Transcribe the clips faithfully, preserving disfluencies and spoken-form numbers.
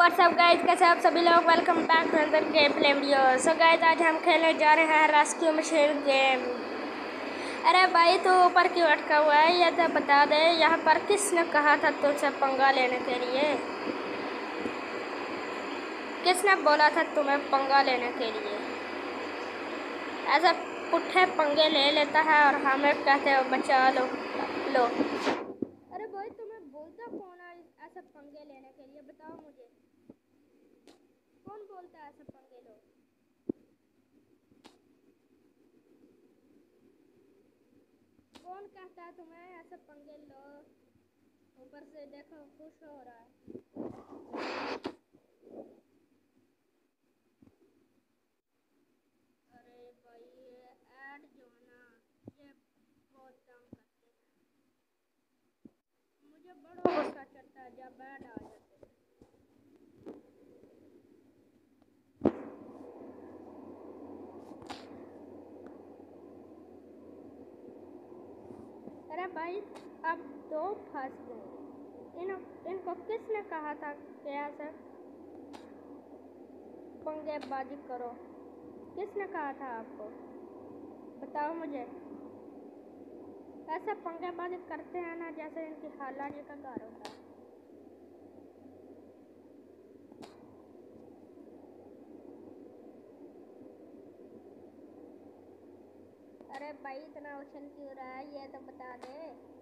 What's up guys, कैसे आप सभी लोग। Welcome back to another game play video. So guys, आज हम खेलने जा रहे हैं रेस्क्यू मशीन गेम। अरे भाई, तू ऊपर क्यों अटका हुआ है ये तो बता दे। यहाँ पर किसने कहा था तुझसे पंगा लेने के लिए? किसने बोला था तुम्हें पंगा लेने के लिए? ऐसे पुट्ठे पंगे ले लेता है और हमें कहते हो बचा लो लो। अरे भाई, तुम्हें बोलता कौन है ऐसे पंगे लेने के लिए? बताओ मुझे, कौन बोलता है ऐसे पंगे लो? कौन कहता है तुम्हें ऐसे पंगे लो? ऊपर से देखो, खुश हो रहा है। अरे भाई, ये ऐड जो है ना, ये बहुत तंग करते हैं। मुझे बड़ा गुस्सा चढ़ता है जब ऐड आ जाते हैं। अरे भाई, अब तो फंस गए। इन इनको किसने कहा था कि ऐसे पंगेबाजी करो? किसने कहा था आपको? बताओ मुझे। ऐसा पंगेबाजी करते हैं ना जैसे इनकी खाला जी का घर होता है। अरे भाई, इतना उछल क्यों रहा है ये तो बता दे।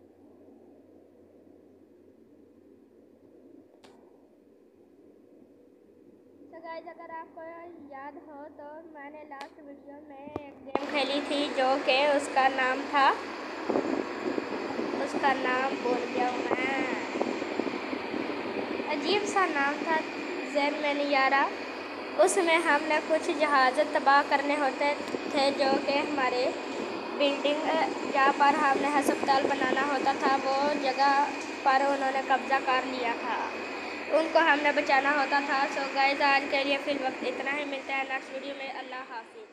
तो गाइस, अगर आपको याद हो तो मैंने लास्ट वीडियो में एक गेम खेली थी जो कि उसका नाम था, उसका नाम भूल गया मैं। अजीब सा नाम था, ज़ेन मैनियारा। उसमें हमने कुछ जहाज़ तबाह करने होते थे जो कि हमारे बिल्डिंग जहाँ पर हमने अस्पताल बनाना होता था वो जगह पर उन्होंने कब्जा कर लिया था। उनको हमने बचाना होता था। सो गाइस, आज के लिए फिर वक्त इतना ही। मिलते हैं नेक्स्ट वीडियो में। अल्लाह हाफिज़।